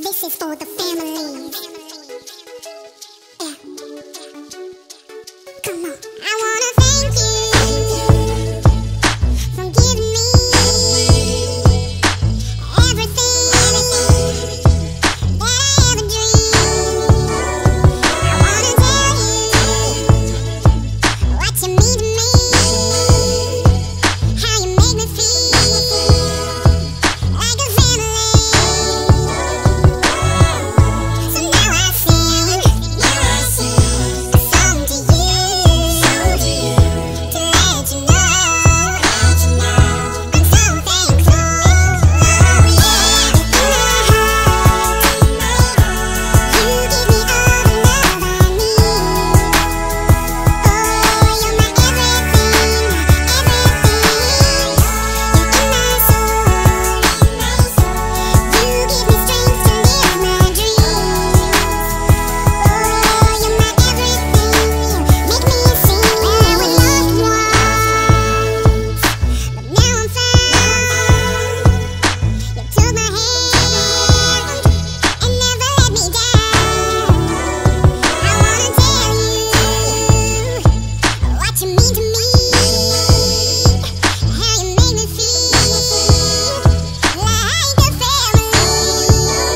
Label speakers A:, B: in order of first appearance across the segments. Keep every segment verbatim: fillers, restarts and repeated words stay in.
A: This is for the family. Yeah. Come on. I wanna thank you for giving me everything that I ever dreamed. I wanna tell you what you mean to me, how you make me feel like a family. So now I sing, now I sing a song to you, song to you, to let you know, let you know I'm so thankful. Oh yeah, in my heart, you give me all the love I need. Oh, you're my everything, everything. You're in my soul, in my soul. You give me strength to live my dreams. Oh, you're my everything. Make me sing where we loved once, but now I'm found. You took my hand and never let me down. I wanna tell you what you mean to me, how you make me feel like a family.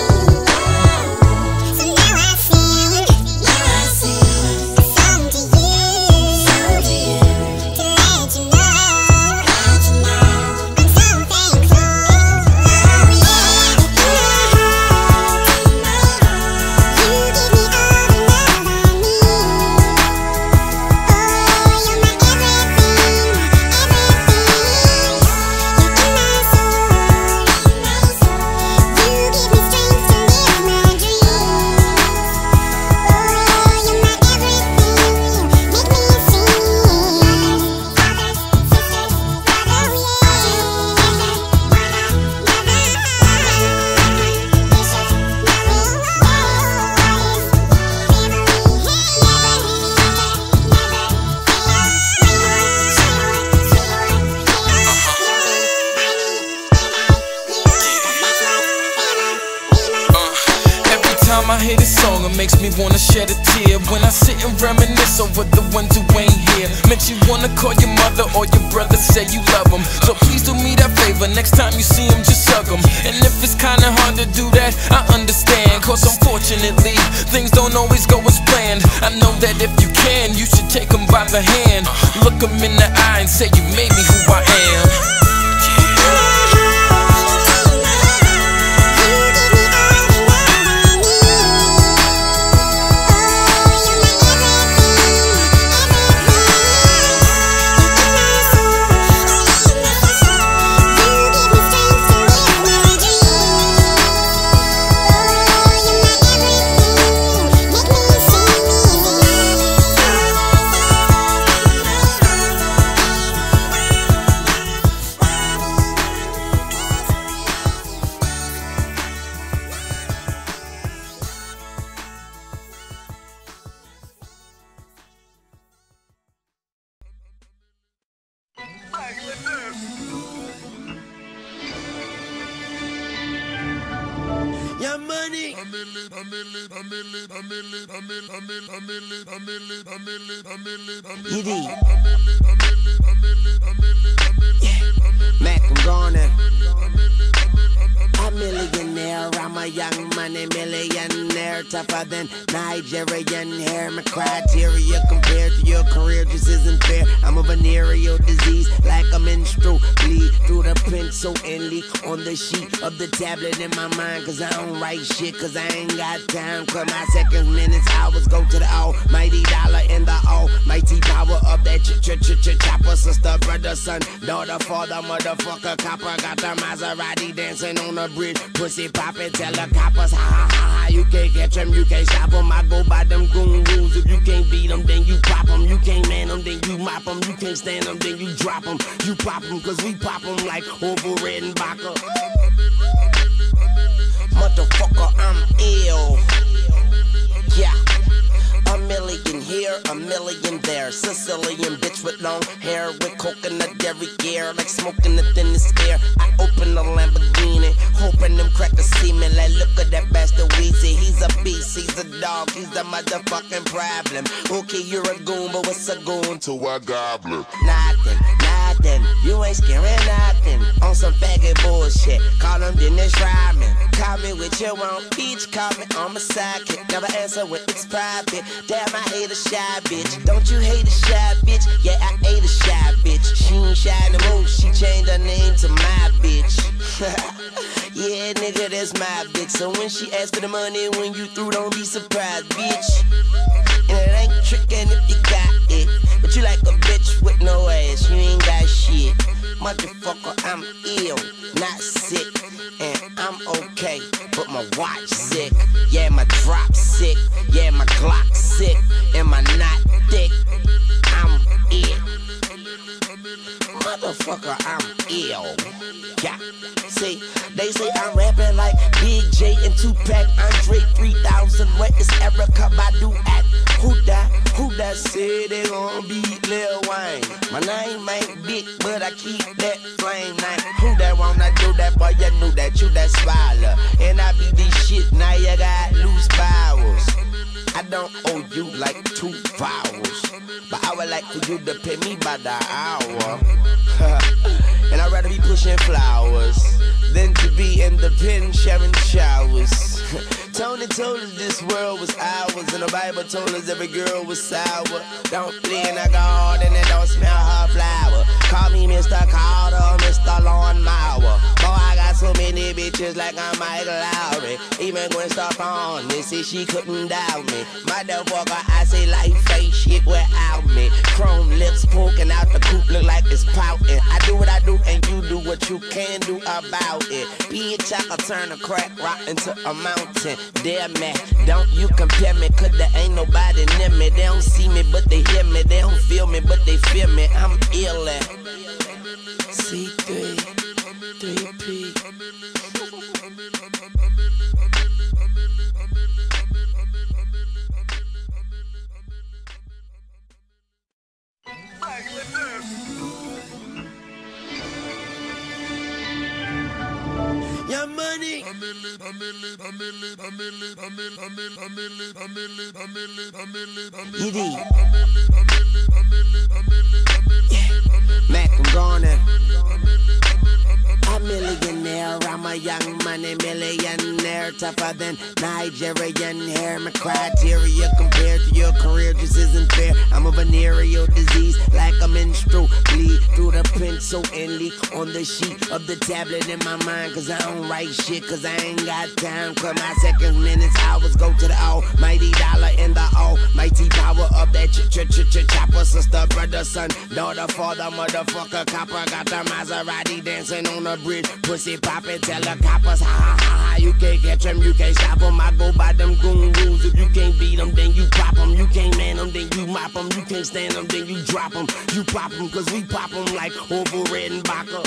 A: So now I sing, now I sing a song to you, song to you, to let you know, let you know I'm so thankful. Oh yeah, in my heart, you give me all the love I need. Oh, you're my everything, everything. You're in my soul, in my soul. You give me strength to live my dreams. Oh, you're my everything. Make me sing. Brothers, sisters, brothers,
B: Every time I hear this song, it makes me wanna shed a tear. When I sit and reminisce over the ones who ain't here. Makes you wanna call your mother or your brother, say you love them. So please do me that favor, next time you see them, just hug them. And if it's kinda hard to do that, I understand. Cause unfortunately, things don't always go as planned. I know that if you can, you should take them by the hand. Look them in the eye and say you made me who I am.
C: Your money. Edie. Mac, I'm gone now. A millionaire, I'm a young money millionaire, tougher than Nigerian hair. My criteria compared to your career just isn't fair. I'm a venereal disease, like a menstrual bleed through the pencil and leak on the sheet of the tablet in my mind. Cause I don't write shit, cause I ain't got time. Cause my seconds, minutes, hours go to the almighty dollar and the almighty power of that ch ch ch ch chopper. Sister, brother, son, daughter, father, motherfucker, copper. Got the Maserati dancing on the bridge, pussy poppin', tell the coppers, ha ha ha ha. You can't catch them, you can't stop them. I go by them goon rules. If you can't beat them, then you pop them. You can't man them, then you mop them. You can't stand them, then you drop them. You pop them, cause we pop them like Orville Redenbacher. Motherfucker, I'm ill. Yeah. A million here, a million there. Sicilian bitch with long hair, with coconut derriere, like smoking the thinnest air. I open the Lamborghini, hoping them crackers see me. Like, look at that bastard Weezy. He's a beast, he's a dog, he's the motherfucking problem. Okay, you're a goon, but what's a goon to a goblin? Nothing, nothing. You ain't scaring nothing. On some faggot bullshit. Call him Dennis Rodman. Call me with your own peach. Call me on my sidekick. Never answer when it's private. Damn, I hate a shy bitch. Don't you hate a shy bitch? Yeah, I hate a shy bitch. She ain't shy no more. She changed her name to my bitch. Yeah, nigga, that's my bitch. So when she asks for the money, when you through, don't be surprised, bitch. And it ain't trickin' if you got it. But you like a bitch with no ass. You ain't got shit. Motherfucker, I'm ill, not sick. And I'm okay, but my watch sick. Yeah, my drop sick. Yeah, my Glock sick. And my knot thick. I'm it. Motherfucker, I'm ill. Yeah. See, they say I'm rapping like Big J and Tupac. Andre three thousand. Where is Erykah Badu at? Who that? Who that said they gon' beat Lil Wayne? My name ain't big, but I keep that flame name. Who that wanna do that? Boy, you knew that you that spoiler. And I be this shit, now you got loose bowels. I don't owe you like two vowels, but I would like for you to pay me by the hour. And I'd rather be pushing flowers than to be in the pen sharing showers. Tony told us this world was ours, and the Bible told us every girl was sour. Don't play in the garden and don't smell her flower. Call me Mister Carter, Mister Lawnmower. Boy, I got so many bitches like I'm Michael Lowry. Even Gwen Stefani said she couldn't doubt me. Motherfucker, I say life ain't shit without me. Chrome lips poking out the coop, look like it's pouting. I do what I do and you do what you can do about it. Bitch, I can turn a crack rock into a mountain. Damn man, don't you compare me, cause there ain't nobody near me. They don't see me, but they hear me. They don't feel me, but they feel me. I'm ill at C three, three P. Your money. You did. Mac, I'm gonna. A millionaire, I'm a young money millionaire, tougher than Nigerian hair. My criteria compared to your career just isn't fair. I'm a venereal disease, like a menstrual bleed through the pencil and leak on the sheet of the tablet in my mind. Cause I don't write shit, cause I ain't got time. Cause my seconds, minutes, hours go to the almighty dollar in the almighty power of that ch ch ch ch chopper. Sister, brother, son, daughter, father, motherfucker, copper. Got the Maserati dancing on the bridge, pussy poppin', tell the coppers, ha ha ha ha. You can't catch them, you can't stop them. I go by them goon rules. If you can't beat them, then you pop them. You can't man them, then you mop them. You can't stand them, then you drop them. You pop them, cause we pop them like Orville Redenbacher.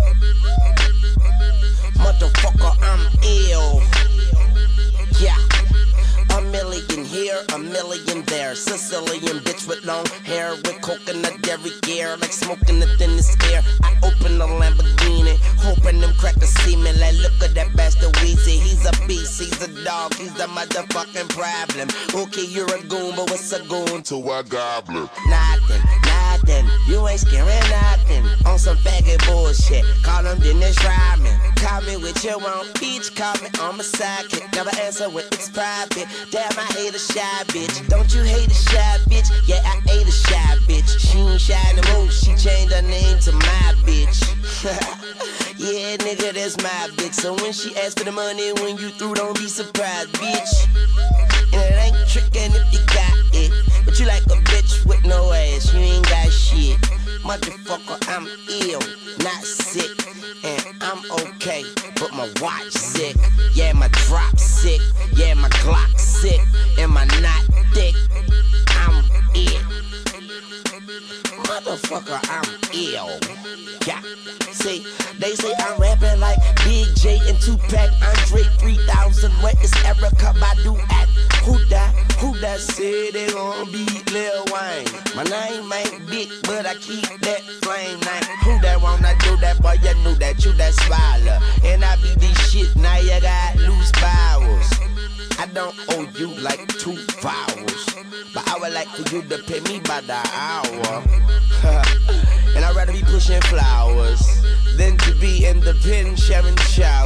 C: Motherfucker, I'm ill. Yeah. A million here, a million there. Sicilian bitch with long hair, with coconut derriere, like smoking the thinnest air. I open the Lamborghini, hoping them crackers see me. Like, look at that bastard Weezy. He's a beast, he's a dog, he's the motherfucking problem. Okay, you're a goon, but what's a goon to a goblin? Nothing, nothing. You ain't scaring nothing. On some faggot bullshit. Call him Dennis Rodman. Call me with your own peach. Call me on my sidekick. Never answer when it's private. Damn, I hate a shy bitch. Don't you hate a shy bitch? Yeah, I hate a shy bitch. She ain't shy no more. She changed her name to my bitch. Yeah, nigga, that's my bitch. So when she asks for the money, when you through, don't be surprised, bitch. And it ain't trickin' if you got it. But you like a bitch with no ass. You ain't got shit. Motherfucker, I'm ill, not sick. And I'm okay, but my watch sick. Yeah, my drop sick. Yeah, my Glock sick. And my knot thick. I'm it. Motherfucker, I'm ill. Yeah. See, they say I'm rapping like Big J and Tupac, Andre three thousand. Where is Erykah Badu at? Who that? Who that said they gon' beat Lil Wayne? My name ain't big, but I keep that flame name. Who that wanna do that? Boy, you knew that you that smiler. And I be this shit, now you got loose bowels. I don't owe you like two vowels, but I would like for you to pay me by the hour. And I'd rather be pushing flowers than to be in the pen sharing showers.